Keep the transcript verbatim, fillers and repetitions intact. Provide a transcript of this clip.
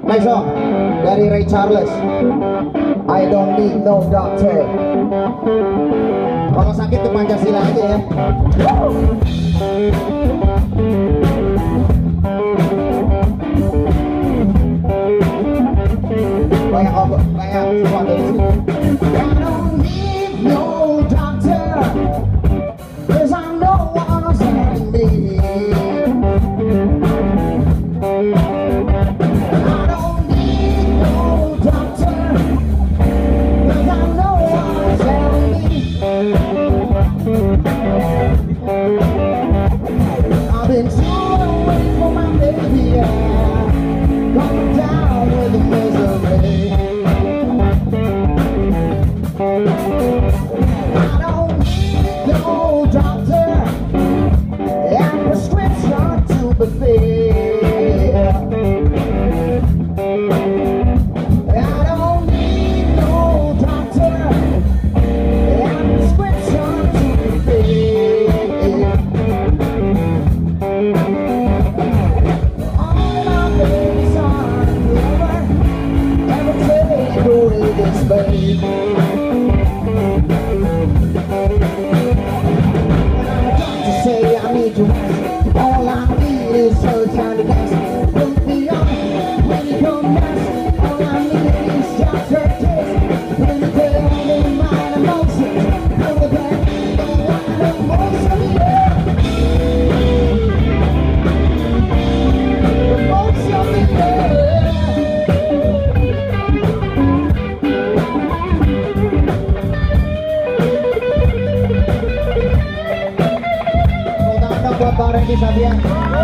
Next song dari Ray Charles, I don't need no doctor. Kalau sakit ke Pancasila aja ya. Banyak kok, banyak semua dari sini. I don't need no doctor, 'cause I know what's in me. I've been too away from my baby, yeah. Going down with the misery. I don't need no doctor and prescription to be filled. I don't need no doctor and prescription to be filled. All my babies are forever, every day go to this babe. Say I need you, all I need is her kind of dance. Put me on when you come dance. All I need is just her kiss. When you play all in my emotions, pull it back, don't want no emotion, yeah. Emotion, yeah. Buat Bang Randy Sabian.